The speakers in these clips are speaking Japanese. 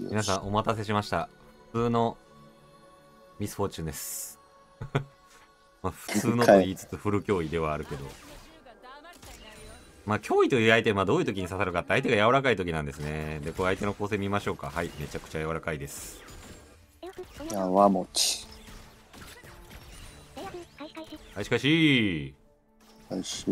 皆さんお待たせしました。普通のミスフォーチュンです。まあ普通のと言いつつフル脅威ではあるけど。まあ脅威という相手はどういう時に刺さるかって相手が柔らかい時なんですね。で、こう相手の構成見ましょうか。はい、めちゃくちゃ柔らかいです。 やわもち。 はい、しかしはいし。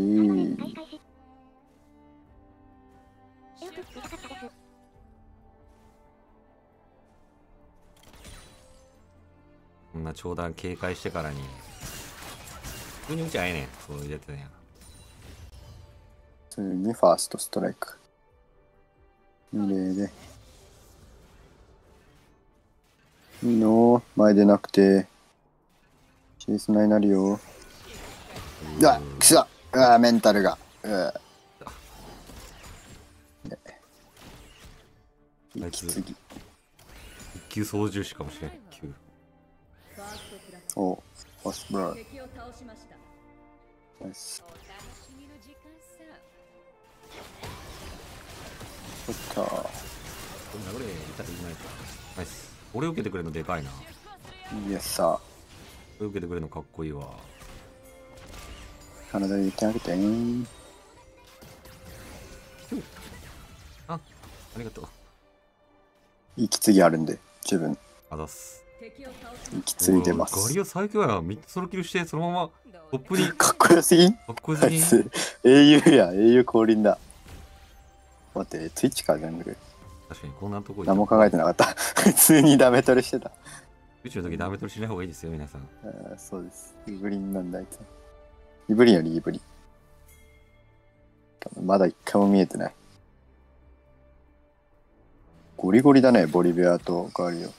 こんな長弾警戒してからに。普通に打ちゃええねん。そういうやつね。 普通にファーストストライク。2例で。いいの前でなくて。シースナになるよ。うわっ、くそ。うわメンタルが。息継ぎ。 一級操縦士かもしれん。級。 お、オスブラウン。ナイス。そっか。 流れいたらいないか。ナイス。俺受けてくれるのでかいな。 イエスさ。 俺受けてくれるのかっこいいわ。 体入れてあげてー。 ありがとう。 息継ぎあるんで、十分。 あざっす。 息継いでます。 ガリア最強やな。3つソロキルしてそのままトップに。 かっこよすぎん。 かっこよすぎん。 英雄や、英雄降臨だ。待って、ツイッチか、ジャングル。 確かにこんなとこ何も考えてなかった。普通にダメ取りしてた。 宇宙の時ダメ取りしない方がいいですよ、皆さん。 そうです。イブリンなんだ、あいつ。イブリンよりイブリン。まだ一回も見えてない。ゴリゴリだね、ボリビアとガリオ。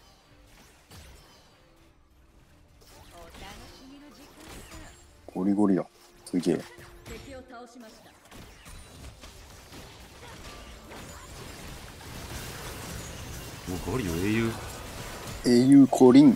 ゴリゴリよ。すげえ。 もうゴリよ、英雄。 英雄降臨。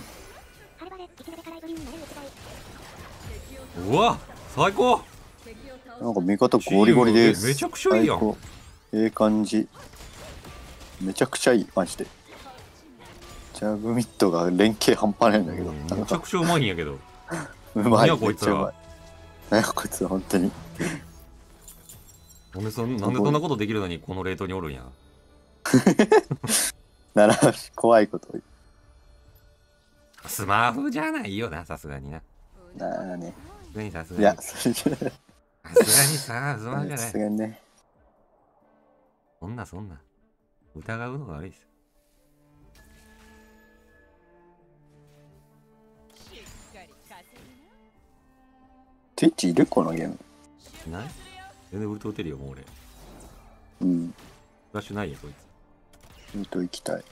うわ最高。 なんか味方ゴリゴリです。 めちゃくちゃいいやん。 ええ感じ。めちゃくちゃいい、マジで。ジャブミットが連携半端ないんだけど。 めちゃくちゃうまいんやけど。 うまい。 何やこいつら。 何やこいつら、本当に。 なんでそんなことできるのにこのレートにおるんや。 なら、怖いことスマホじゃないよな、さすがにな。 なあね。 さすがに。 いや、それじゃない。 さすがにさ、スマホじゃない。 さすがにね。 そんな。疑うのが悪いです。 ツイッチいるこのゲーム。 いない？全然ウルト打てるよ、もう俺。 うん。 フラッシュないよ、こいつ。 ウルト行きたい。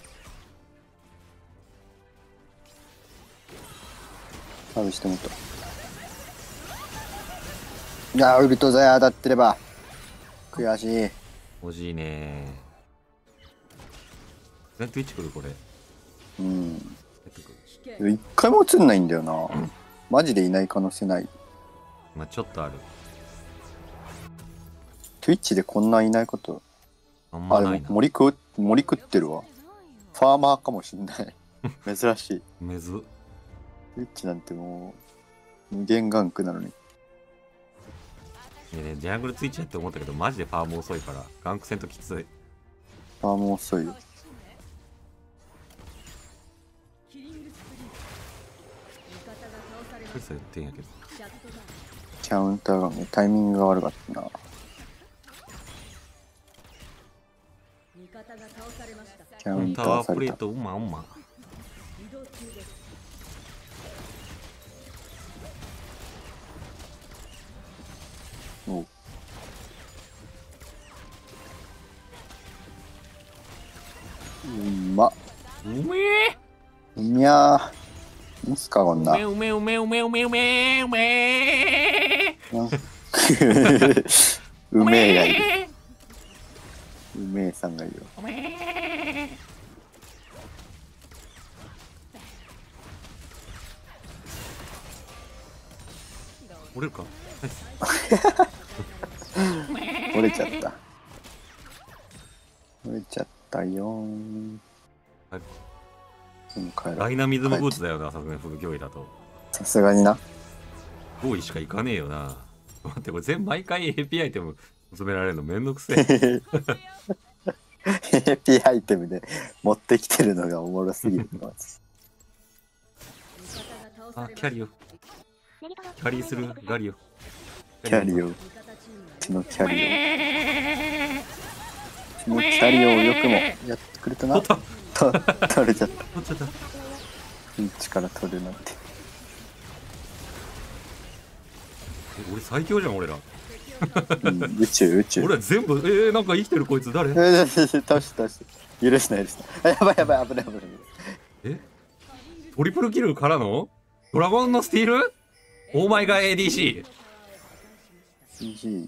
サービスしてもった。いやウルトザヤ当たってれば。悔しい。 欲しいねー。ツイッチ来るこれ。 うん。一回も映んないんだよな。マジでいない可能性ない。 まあちょっとある。 Twitch でこんないないこと。 あんまないな。 森食ってるわ。ファーマーかもしんない。珍しい。 めず。 Twitch なんてもう無限ガンクなのに。 ね、ジャングルツイッチやって思ったけど、マジでファーム遅いから、ガンク戦ときつい。 ファーム遅いよ。 クリス言ってんやけど。 カウンターがね、タイミングが悪かったな。カウンタタワーーされた。 プレート、うま。 おう。まっ。 うめえ。 いやー。いつかこんな。 うめえ。 うめえがいる。うめえさんがいる。 折れるか。 折れちゃった。折れちゃったよー。 帰ろう。 ダイナミズムブーツだよな、さすがに副競技だと。 さすがにな。 5位しかいかねえよな。待って、これ毎回 AP アイテム詰められるのめんどくせえ。 AP アイテムで持ってきてるのがおもろすぎる。 あ、キャリオ。キャリーするガリオ。 キャリオ。そのキャリオ。そのキャリオをよくもやってくれたな。 取った。 取れちゃった。 取っちゃった。 ピンチから取るなんて。 俺最強じゃん、俺ら。 宇宙。 俺ら全部、なんか生きてるこいつ誰？ 倒して。許すな。やばい、危ない。 トリプルキルからのドラゴンのスティール？オーマイガー ADC。 CG。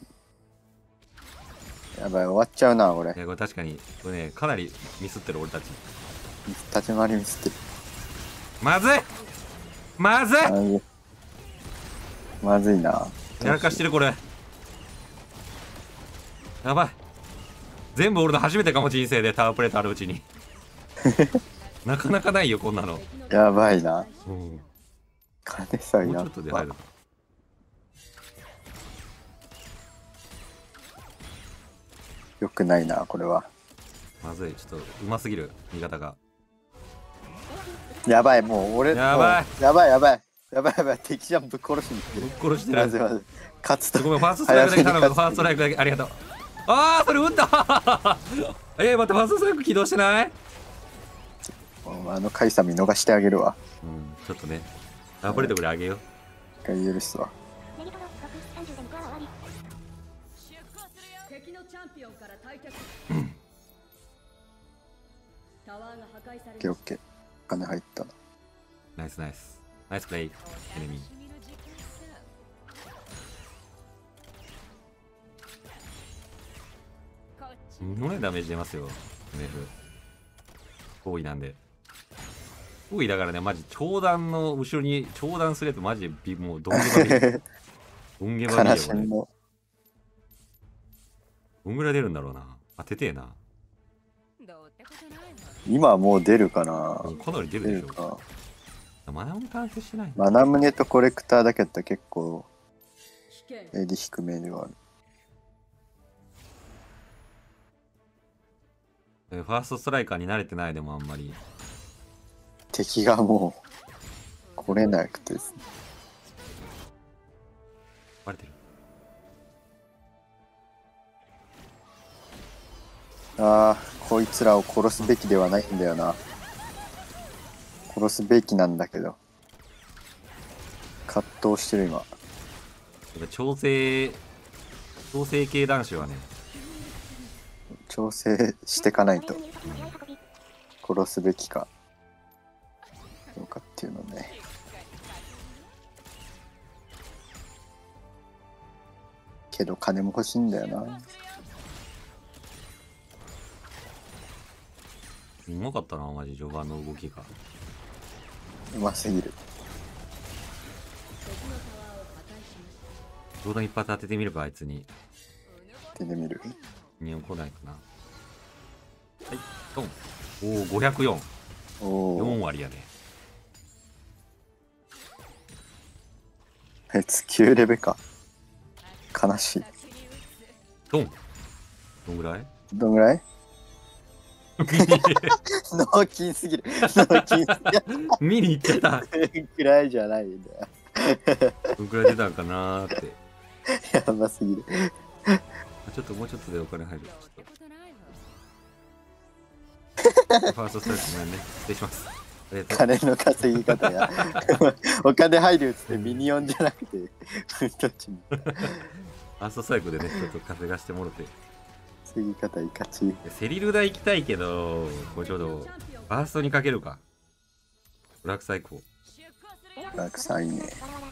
やばい、終わっちゃうな、これ。 これ確かに、これね、かなりミスってる俺たち。 立ち回りミスってる。 まずいまずいな。 やらかしてるこれ。やばい。全部俺の初めてかも、人生でタワープレートあるうちに。なかなかないよ、こんなの。 やばいな。 うん。 金さんやもうちょっとで入る。 よくないな、これは。 まずい、ちょっとうますぎる、味方が。 やばい、もう俺、 やばい、 敵じゃん、ぶっ殺しに来てぶる。 っ殺してる。 まず勝つと。 ごめん、ファーストストライクだけ頼む。ファーストストライクだけ、ありがとう。ああ、それ撃った。待って、ファーストストライク起動してない？ あのカイさん見逃してあげるわ。 うん、ちょっとね。タワープレートぐらいあげよう。 一回許すわ。 敵のチャンピオンから退却。タワーが破壊されオッケーオッケー。金入ったな。 ナイスナイス。ナイスプレイ、エネミー。すごいダメージ出ますよ、MF。多いなんで。多いだからね、マジ、長弾の後ろに長弾するやつ、マジで、もう、どんげばり。どんげばりよ、これ。どんぐらい出るんだろうな。当ててえな。 今はもう出るかな。 かなり出るでしょ。マナム完成してない。 マナムネとコレクターだけだったら結構 AD 低めではある。 ファーストストライカーに慣れてないでもあんまり。 敵がもう来れなくてですね。 バレてる。 ああ、こいつらを殺すべきではないんだよな。殺すべきなんだけど。葛藤してる今。 調整系男子はね、 調整してかないと。殺すべきか。どうかっていうのね。けど金も欲しいんだよな。 うまかったな、マジ、序盤の動きが。 うますぎる。 冗談一発当ててみるか、あいつに。 手で見る。 日本来ないかな。はい、ドン。おお、504。 お 4 お。 割やね。 9レベか。悲しい。 ドン。どんぐらい？ どんぐらい？脳筋すぎる。脳筋すぎる。 見に行っちゃった。 くらいじゃないんだよ。 どんくらい出たんかなーって。 やばすぎる。 ちょっともうちょっとでお金入る。ちょっとファーストストライクごめんね。失礼します。ありがとう。 金の稼ぎ方や。お金入るっつってミニオンじゃなくて、どっちに。 ファーストストライクでね、ちょっと稼がしてもろて。 稼ぎ方いかち。 セリルダ行きたいけど、これちょうど、ファーストにかけるか。ブラック最高。 ラクさんいいね。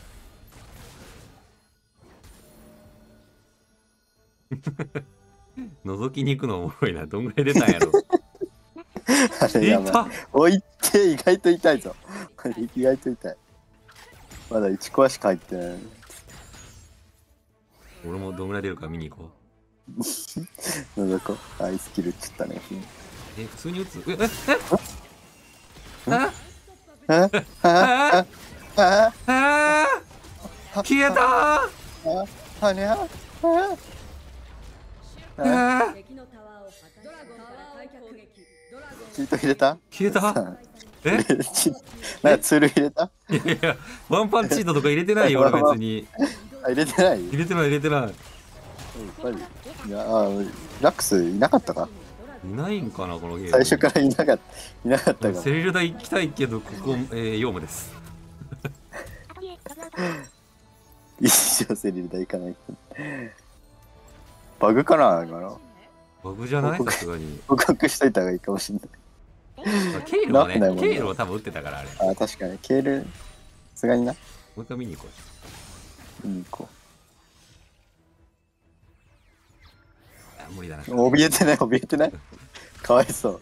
覗きに行くのおもろいな。どんぐらい出たんやろ。 あれやばい。置いて意外と痛いぞ。意外と痛い。まだ1個しか入ってない。 俺もどんぐらい出るか見に行こう。 覗こう。アイスキルっつったね。 普通に打つ？ あああああ消えたあにゃああ敵のタワーを破壊ドラゴンから退却ドラゴンチート入れた消えたえなんかツール入れたいやいやワンパンチートとか入れてないよ俺別にあ、入れてない入れてない入れてないやっぱりいやラックスいなかったかいないんかなこのゲーム最初からいなかったかもセリルダ行きたいけどここ、ヨウムです一生セリルダ行かないバグかな今のバグじゃないさすがに告白しといた方がいいかもしれないケイルはねなってないもんねケイルは多分打ってたからあれもあ、確かにケールさすがになう一回見に行こういい子あ無理だな怯えてないかわいそう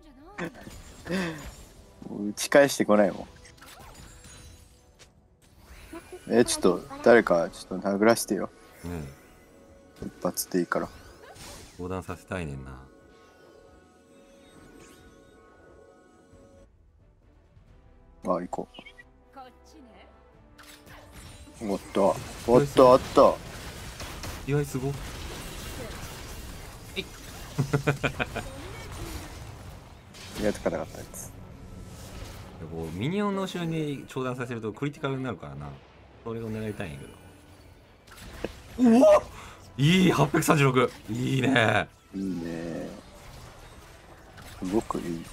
打ち返してこないもんちょっと誰かちょっと殴らせてようん一発でいいから横断させたいねんな行ここっちねうおっと意外すご意外と硬かったやつこうミニオンの後ろに長弾させるとクリティカルになるからなそれを狙いたいんやけどうわいい836いいねいいねすごくいい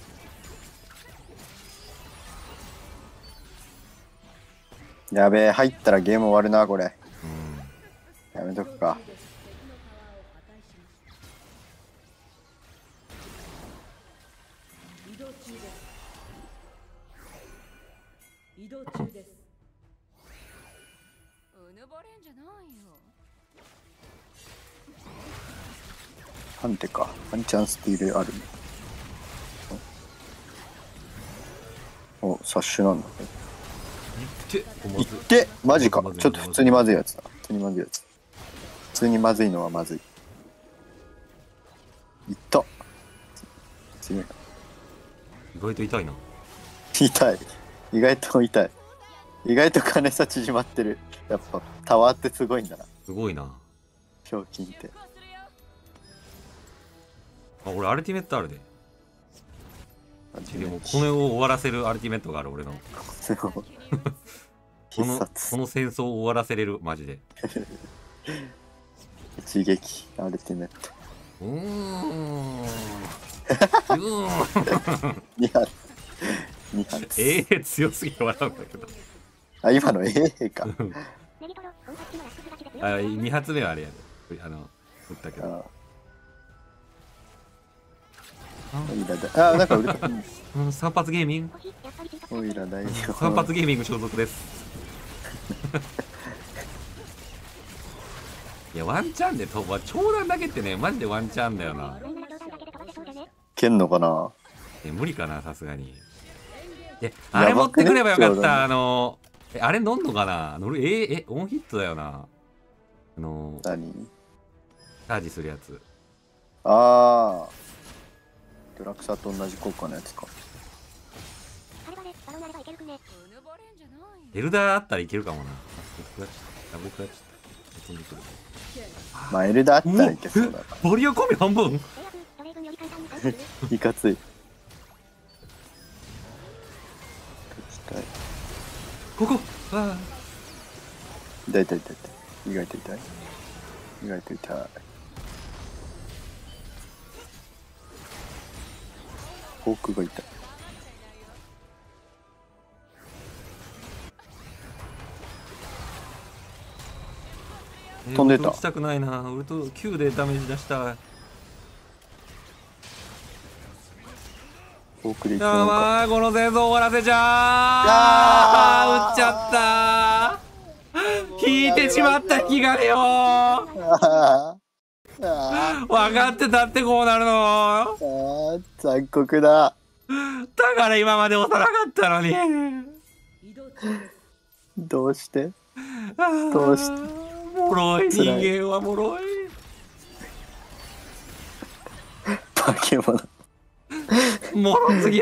やべえ入ったらゲーム終わるなこれうんやめとくか移動中です移動中ですうぬぼれんじゃないよハンテかハンチャンスティールあるおサッシュなんだいってマジかちょっと普通にまずいやつだ普通にまずいやつ普通にまずいのはまずいいった強いな意外と痛いな痛い意外と痛い意外と金差縮まってるやっぱタワーってすごいんだなすごいなひょうきんってあ俺アルティメットあるででもこれを終わらせるアルティメットがある俺のこの戦争を終わらせれるマジで一撃アルティメット2発2発強すぎて笑うんだけどあ今のかあ2発目はあれやで打ったけどなんか売れた 3発ゲーミングおいら大丈夫 3発ゲーミング所属ですいやワンチャンで長弾だけってねマジでワンチャンだよな蹴んのかな無理かなさすがにあれ持ってくればよかったあれ乗んのかな乗るオンヒットだよな何チャージするやつああドラクサと同じ効果のやつかエルダーあったらいけるかもな僕やっちゃった飛んでくるまあエルダーあったらいけそうだバリア込み半分いかついここあ痛い意外と痛いフォークが痛い飛んでた打ちたくないな俺と9でダメージ出したフォークでいこの戦争終わらせちゃー打っちゃった引いてしまった引き金よ分かってたってこうなるの残酷だだから今まで押さなかったのにどうしてもろい人間はもろい化け物もろすぎる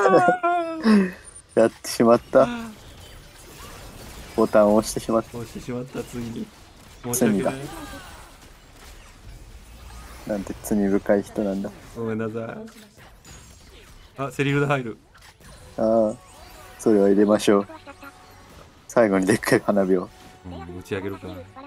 やってしまった。ボタンを押してしまった。 押してしまった、ついに。申し罪だ訳ない。 なんて罪深い人なんだ。 ごめんなさい。あ、セリフで入る。 ああ、それは入れましょう。最後にでっかい花火を。 打ち上げるか。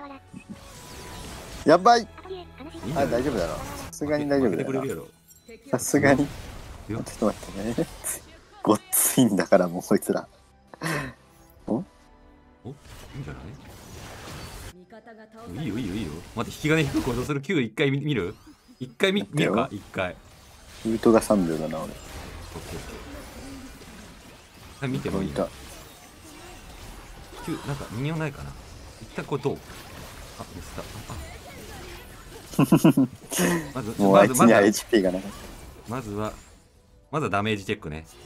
やばい。 いいんじあ、 ゃない大丈夫だろ。さすがに大丈夫だよ負けてくれるやろ。 な。さすがに。ちょよっと待ってね。ごっついんだからもうこいつら。 お、いいんじゃない？ 味方が倒されいいよいいよいいよ。待って、引き金引くことする Q 一回見る？一回見るか一回。 ルートが3秒だな、俺。 オッケーオッケー。はい、見てもいいよ。Q なんかミニオンないかな。一旦これどう？あ、ミスった。まずもうあいつには HP がなかっまずはダメージチェックね。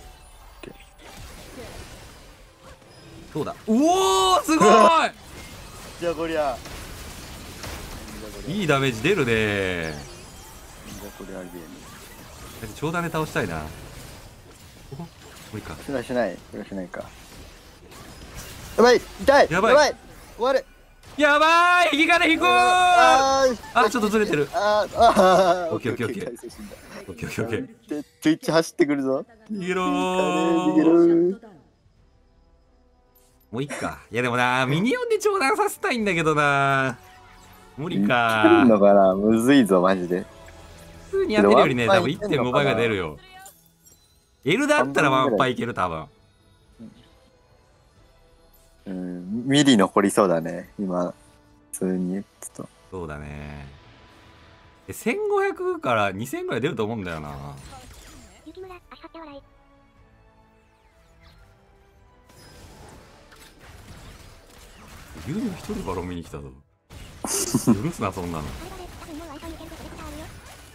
そうだ。うおーすごいじゃあこりゃ。 いいダメージ出るね。 じゃあこりゃゲーム。 長弾で倒したいな。お無理か。 フラしない。フラしないか。やばい痛いやばい終わるやばい引き金引くーああ、ちょっとずれてる。 あオッケーオッケーオッケー。 回数死んだオッケーオッケーオッケー。 で、ツイッチ走ってくるぞ。 逃げろ逃げろー。 シャットダウンもういっか。いやでもな、ミニオンで長弾させたいんだけどな。無理いけるか。 のかなむずいぞ、マジで。 普通にやってるよりね、 けど多分1.5倍が出るよ。L だったらワンパイいける、多分。 うん、ミリ残りそうだね、今。普通に言ってと。 そうだね。1500から2000ぐらい出ると思うんだよな。 雪村、足張って笑い。 ユーミン一人バロン見に来たぞ。許すな、そんなの。 あれだね、多分もう Wi-Fi いけることできたあるよ。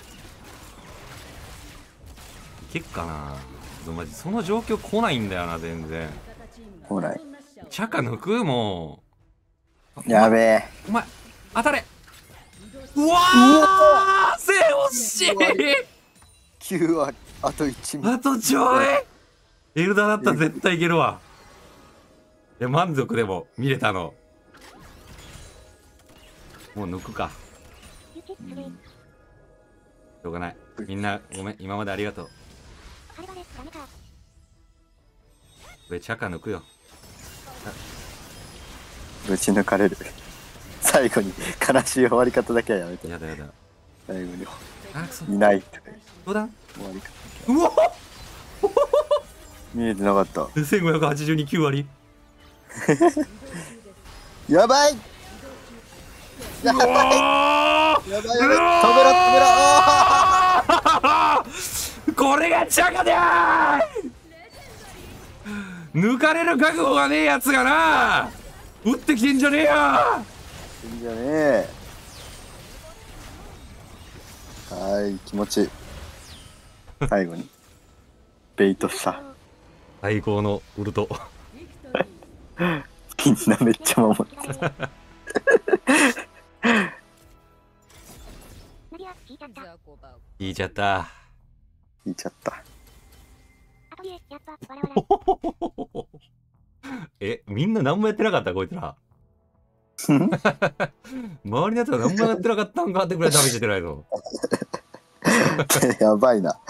いけっかな。でもマジその状況来ないんだよな、全然。 味方チームが来ないそんな死者をチャカ抜くもやべえ。 う。お前、当たれ。うわーせ惜しい 9はあと1ミあとちょいエルダーだったら絶対いけるわ。いや、満足でも見れたの。もう抜くか。 雪、するい。 しょうがない。みんなごめん、今までありがとう。 ハルバレ、ダメか。 これチャカ抜くよ。 ぶち抜かれる。最後に悲しい終わり方だけはやめて。 やだやだ。 最後にあ、くそ。 いないどうだ終わり方。 うわ見えてなかった。 1582、9割。 やばいやばいやばいやばい止めろ止めろこれがチャカだー抜かれる覚悟がねえやつがな打ってきてんじゃねえよいいんじゃねえ。はい気持ちいい。最後にベイトした最高のウルト。 ビクトリーみんなめっちゃ守ってナディア、引いちゃった。 ザコバウ引いちゃった。 引いちゃったアトリエ、やっぱ、笑わない。 みんな何もやってなかったこいつら。周りのやつは何もやってなかったんかってくらいダメージ出てないぞ。 やばいな。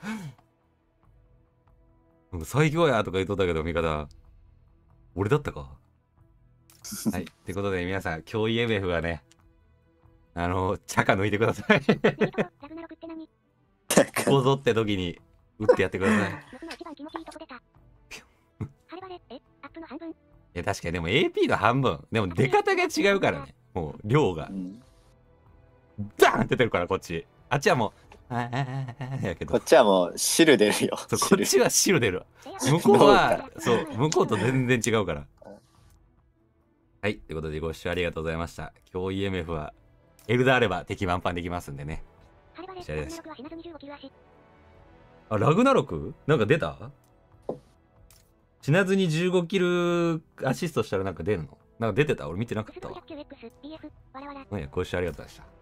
最強やとか言っとったけど味方俺だったか。はいってことで皆さん今日 EMF はねチャカ抜いてください。 メリトロ、ラグナロクって何？ ここぞって時に打ってやってください。 僕の一番気持ちいいとこ出た。ハルバレ、アップの半分。 いや確かにでも AP の半分でも出方が違うからね。もう量がうんダーンって出るからこっち。あっちはもうやけどこっちはもう汁出るよ。 そうこっちは汁出る。向こうはそう向こうと全然違うから。はいということでご視聴ありがとうございました。今日 EMF はエルダーあれば敵満帆できますんでね。 ハルバレ、 試合ですラグナロクは死なず25球足。 あラグナロクなんか出た死なずに15キルアシストしたらなんか出るのなんか出てた俺見てなかったわ。 500 9X、BF、わらわら。 ご視聴ありがとうございました。